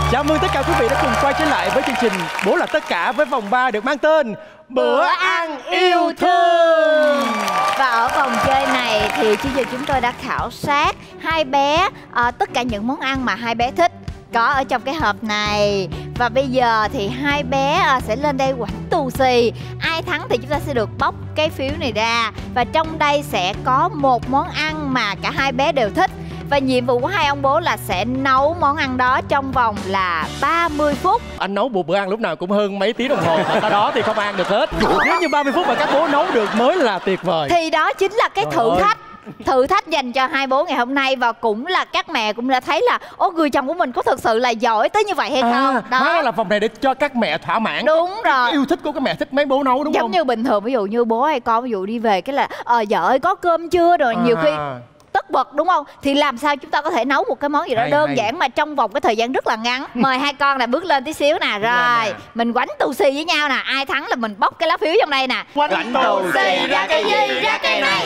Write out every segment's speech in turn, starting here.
Chào mừng tất cả quý vị đã cùng quay trở lại với chương trình Bố là tất cả với vòng 3 được mang tên Bữa ăn yêu thương. Và ở vòng chơi này thì trước giờ chúng tôi đã khảo sát hai bé tất cả những món ăn mà hai bé thích có ở trong cái hộp này. Và bây giờ thì hai bé sẽ lên đây quánh tù xì. Ai thắng thì chúng ta sẽ được bóc cái phiếu này ra. Và trong đây sẽ có một món ăn mà cả hai bé đều thích. Và nhiệm vụ của hai ông bố là sẽ nấu món ăn đó trong vòng là 30 phút. Anh nấu một bữa ăn lúc nào cũng hơn mấy tiếng đồng hồ, mà sau đó thì không ăn được hết. Nếu như 30 phút mà các bố nấu được mới là tuyệt vời. Thì đó chính là cái thử thách dành cho hai bố ngày hôm nay. Và cũng là các mẹ cũng đã thấy là người chồng của mình có thực sự là giỏi tới như vậy hay không. Đó là vòng này để cho các mẹ thỏa mãn. Đúng rồi. Cái yêu thích của các mẹ thích mấy bố nấu đúng không? Giống như bình thường ví dụ như bố hay con ví dụ đi về cái là vợ ơi có cơm chưa, rồi nhiều khi tất bật đúng không? Thì làm sao chúng ta có thể nấu một cái món gì đó đơn giản mà trong vòng cái thời gian rất là ngắn. Mời hai con là bước lên tí xíu nè. Rồi mình quánh tù xì với nhau nè. Ai thắng là mình bóc cái lá phiếu trong đây nè. Quánh tù xì ra cái gì ra cái này.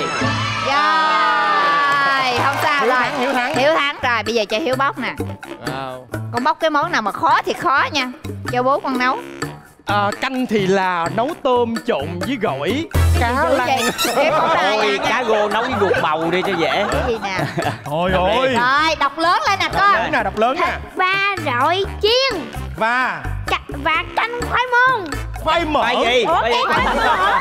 Rồi không sao. Hiếu thắng. Rồi bây giờ cho Hiếu bóc nè. Con bóc cái món nào mà khó thì khó nha, cho bố con nấu. Canh thì là nấu tôm trộn với gỏi cá lăng. Ôi, cá rô nấu với ruột bầu đi cho dễ. Cái gì nè? Thôi rồi. Rồi đọc lớn lên nè con. Lớn nè, đọc lớn nè. Và rọi chiên. Và canh khoai môn. Khoai mỡ. Khoai gì? Khoai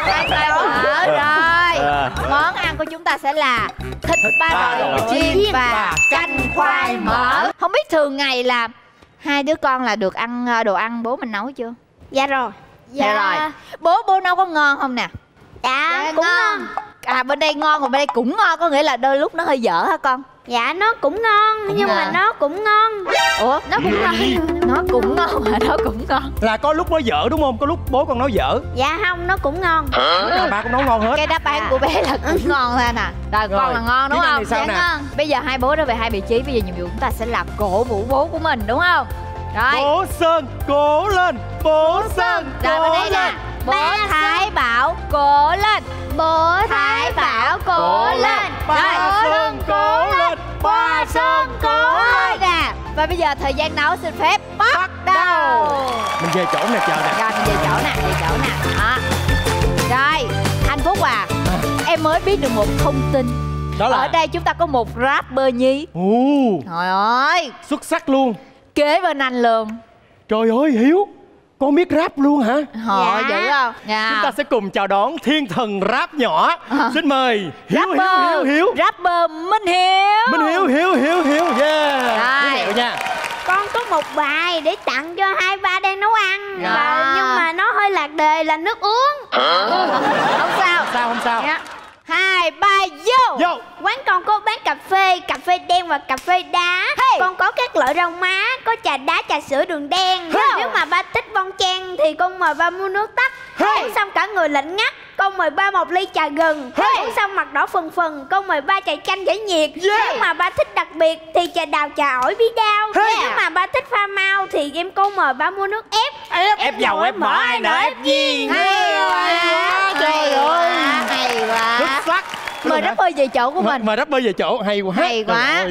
mỡ. Rồi món ăn của chúng ta sẽ là thịt ba rọi chiên và canh khoai mỡ. Không biết thường ngày là hai đứa con là được ăn đồ ăn bố mình nấu chưa? Dạ rồi. Dạ rồi. Bố nấu có ngon không nè? Dạ cũng ngon. Bên đây ngon còn bên đây cũng ngon, có nghĩa là đôi lúc nó hơi dở hả con? Dạ nó cũng ngon nhưng mà nó cũng ngon. Ủa nó cũng ngon. Nó cũng ngon mà nó cũng ngon. Là có lúc nó dở đúng không? Có lúc bố con nói dở. Dạ không, nó cũng ngon. Ba cũng nấu ngon hết. Cái đáp án của bé là cũng ngon thôi nè. Rồi con là ngon đúng không? Dạ ngon. Bây giờ hai bố đã về hai vị trí. Bây giờ nhiệm vụ chúng ta sẽ là cổ vũ bố của mình đúng không? Rồi. Bố Sơn cố lên. Bố Sơn cố lên. Bố Thái Bảo cố lên. Bố Thái Bảo cố lên. Ba Sơn cố lên. Ba Sơn cố lên nè. Và bây giờ thời gian nấu xin phép bắt đầu. Mình về chỗ nè, chờ nè. Rồi mình về chỗ nè, Đó. Rồi anh Phúc em mới biết được một thông tin. Đó là ở đây chúng ta có một rapper nhí. Trời ơi, xuất sắc luôn. Kế bên anh luôn. Trời ơi Hiếu, con biết rap luôn hả? Dữ không? Chúng ta sẽ cùng chào đón thiên thần rap nhỏ. Xin mời Hiếu. Rapper Minh Hiếu. Hiếu. Rồi nha. Con có một bài để tặng cho hai ba đang nấu ăn. Nhưng mà nó hơi lạc đề là nước uống. Không sao. 2, 3 vô. Quán con có bán cà phê đen và cà phê đá. Con có các loại rau má, có trà đá, trà sữa, đường đen. Nếu mà ba thích bon chen thì con mời ba mua nước tắc. Uống xong cả người lạnh ngắt, con mời ba một ly trà gừng. Uống xong mặt đỏ phừng phừng, con mời ba trà chanh giải nhiệt. Nếu mà ba thích đặc biệt thì trà đào, trà ỏi, bí đao. Nếu mà ba thích pha mau thì em con mời ba mua nước ép. Ép dầu, ép mỡ, ai nở ép viên. Hay quá. Trời ơi, hay quá. xuất sắc. Mời rapper về chỗ của mình. Mời rapper về chỗ, hay quá. Hay quá.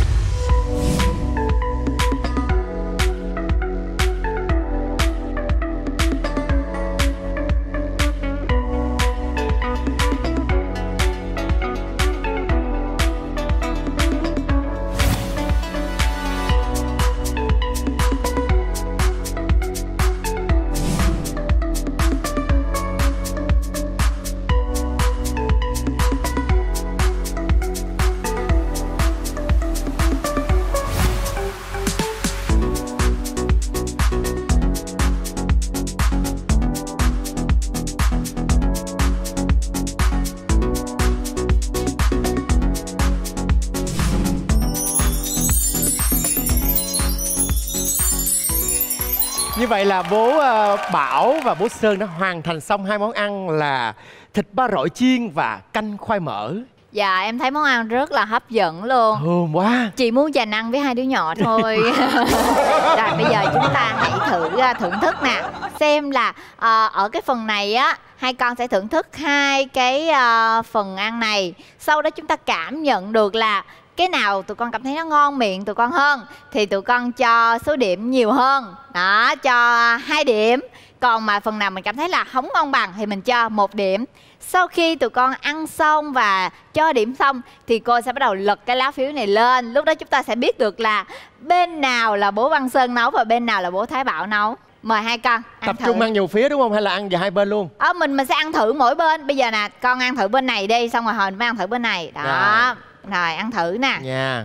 Như vậy là bố Bảo và bố Sơn đã hoàn thành xong hai món ăn là thịt ba rọi chiên và canh khoai mỡ. Dạ em thấy món ăn rất là hấp dẫn luôn. Thơm quá. Chị muốn dành ăn với hai đứa nhỏ thôi. Rồi bây giờ chúng ta hãy thử thưởng thức nè. Xem là ở cái phần này á, hai con sẽ thưởng thức hai cái phần ăn này. Sau đó chúng ta cảm nhận được là cái nào tụi con cảm thấy nó ngon miệng tụi con hơn thì tụi con cho số điểm nhiều hơn. Đó, cho 2 điểm. Còn mà phần nào mình cảm thấy là không ngon bằng thì mình cho 1 điểm. Sau khi tụi con ăn xong và cho điểm xong thì cô sẽ bắt đầu lật cái lá phiếu này lên. Lúc đó chúng ta sẽ biết được là bên nào là bố Văn Sơn nấu và bên nào là bố Thái Bảo nấu. Mời hai con tập trung ăn nhiều phía đúng không, hay là ăn vào hai bên luôn? Mình sẽ ăn thử mỗi bên. Bây giờ nè, con ăn thử bên này đi, xong rồi hồi mới ăn thử bên này. Đó, rồi ăn thử nè. Nha.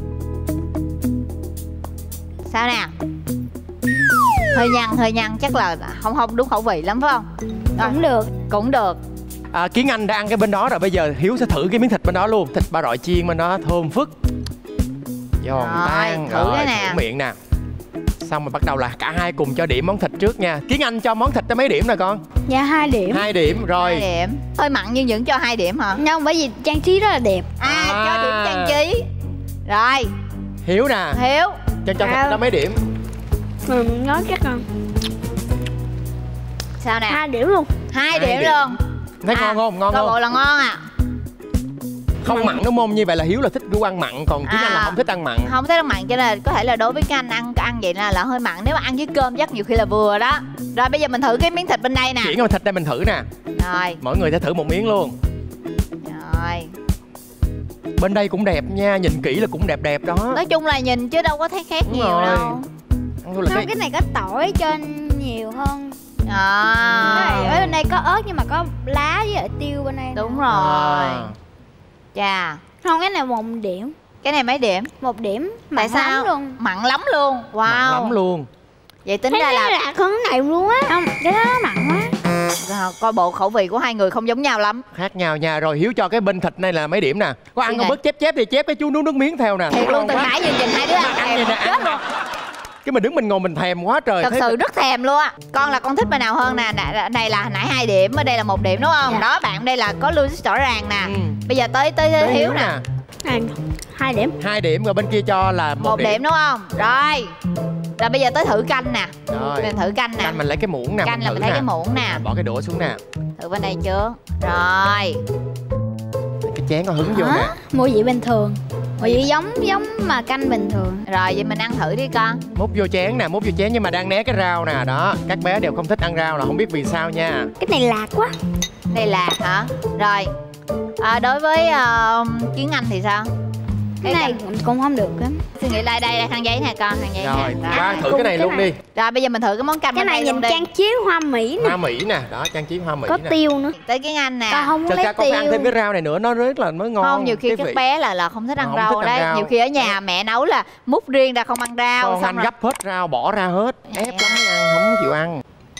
Sao nè? Hơi nhăn, chắc là không đúng khẩu vị lắm phải không? Cũng được. Kiến Anh đã ăn cái bên đó rồi, bây giờ Hiếu sẽ thử cái miếng thịt bên đó luôn. Thịt ba rọi chiên bên đó thơm phức, giòn tan. Thử cái nè. Thử miệng nè. Xong rồi bắt đầu là cả hai cùng cho điểm món thịt trước nha. Kiến Anh cho món thịt tới mấy điểm nè con? Dạ 2 điểm. 2 điểm rồi. 2 điểm. Hơi mặn nhưng vẫn cho 2 điểm hả? Nhưng bởi vì trang trí rất là đẹp. Cho điểm trang trí. Rồi. Hiếu nè. Hiếu cho thịt đó mấy điểm? Mình nói chắc là sao nè? 2 điểm luôn. 2 điểm luôn. Thấy ngon không? Ngon không? Coi bộ là ngon à. Không mặn đúng không? Như vậy là Hiếu là thích gu ăn mặn, còn Kiến Anh là không thích ăn mặn. Không thích ăn mặn, cho nên có thể là đối với cái anh ăn vậy là hơi mặn. Nếu mà ăn với cơm chắc nhiều khi là vừa đó. Rồi bây giờ mình thử cái miếng thịt bên đây nè. Chuyển cái thịt đây mình thử nè. Rồi. Mỗi người sẽ thử một miếng luôn. Rồi. Bên đây cũng đẹp nha, nhìn kỹ là cũng đẹp đó. Nói chung là nhìn chứ đâu có thấy khác đúng nhiều rồi. đâu. Không, cái này có tỏi trên nhiều hơn. Ở bên đây có ớt nhưng mà có lá với lại tiêu bên đây. Đúng rồi. Chà. Không, cái này 1 điểm. Cái này mấy điểm? 1 điểm. Tại sao? Lắm luôn. Mặn lắm luôn. Wow. Mặn lắm luôn. Vậy tính ra là lạc hơn cái này luôn á. Không, cái đó nó mặn quá. Coi bộ khẩu vị của hai người không giống nhau lắm. Khác nhau nha. Rồi Hiếu cho cái bên thịt này là mấy điểm nè? Có ăn không bớt chép thì chép cái chú nước miếng theo nè. Thiệt luôn, từ nãy giờ nhìn hai đứa ăn thèm chết luôn. Cái mình đứng mình ngồi mình thèm quá trời. Thật sự rất thèm luôn á. Con là con thích bên nào hơn nè? Này là nãy 2 điểm, ở đây là 1 điểm đúng không? Dạ. Đó, bạn đây là có logic rõ ràng nè. Bây giờ tới Hiếu nè. 2 điểm. 2 điểm rồi bên kia cho là 1 điểm đúng không? Rồi. Rồi bây giờ tới thử canh nè. Rồi. Mình thử canh nè. Canh mình lấy cái muỗng nè. Canh là mình lấy cái muỗng nè. Bỏ cái đũa xuống nè. Thử bên đây trước. Rồi. Cái chén con hứng vô nè. Mùi vị bình thường. Mùi vị giống mà canh bình thường. Rồi vậy mình ăn thử đi con. Múc vô chén nè, múc vô chén nhưng mà đang né cái rau nè. Đó, các bé đều không thích ăn rau là không biết vì sao nha. Cái này lạc quá. Đây lạc hả? Rồi. Đối với Kiến Anh thì sao? Cái này cũng không được lắm. Suy nghĩ lại đây khăn giấy nè con, khăn giấy rồi, nè. qua thử cái này luôn đi. Rồi bây giờ mình thử cái món canh cái bên này đây nhìn luôn đi. trang trí hoa mỹ nè. Hoa mỹ nè, đó trang trí hoa mỹ có nè. tiêu nữa. Tới Kiến Anh nè. Con không Thật lấy ra con tiêu. phải ăn thêm cái rau này nữa, nó rất là mới ngon. Không, nhiều khi cái các vị. bé là không thích ăn Không rau thích ăn đấy. rau. Nhiều khi ở nhà mẹ nấu là múc riêng ra không ăn rau. Con xong anh rồi gấp hết rau, bỏ ra hết. Ép lắm mới ăn, không chịu ăn.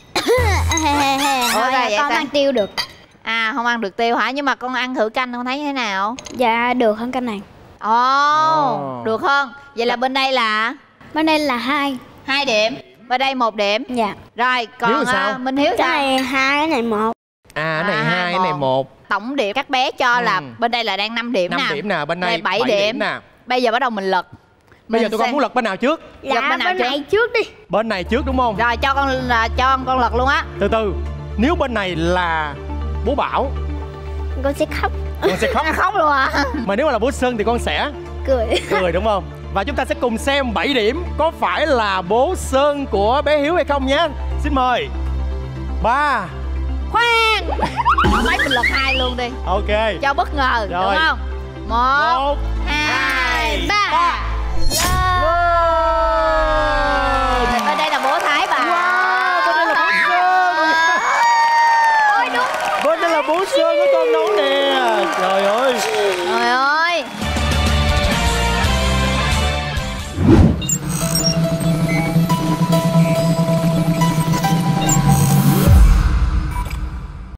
Thôi vậy con sao? ăn tiêu được. Không ăn được tiêu hả? Nhưng mà con ăn thử canh con thấy như thế nào? Dạ được hơn canh này. Được hơn. Vậy là bên đây là? Bên đây là 2 điểm. Bên đây 1 điểm. Dạ. Rồi còn Minh Hiếu cái sao? này 2, cái này 1. Cái này 2, cái này 1. Tổng điểm các bé cho là bên đây là đang 5 điểm nè. 5 điểm nè, bên đây 7 điểm nè. Bây giờ bắt đầu mình lật. Bây giờ tụi con muốn lật bên nào trước? Dạ bên nào bên này trước đi. Bên này trước đúng không? Rồi cho con lật luôn á. Từ từ. Nếu bên này là bố Bảo, Con sẽ khóc. con sẽ khóc. Khóc luôn à? Mà nếu mà là bố Sơn thì con sẽ Cười đúng không? Và chúng ta sẽ cùng xem 7 điểm có phải là bố Sơn của bé Hiếu hay không nhé. Xin mời. 3. Khoan. Mấy mình lật 2 luôn đi. Ok. Cho bất ngờ Rồi. đúng không? 1, 1, 2, 3. Wow.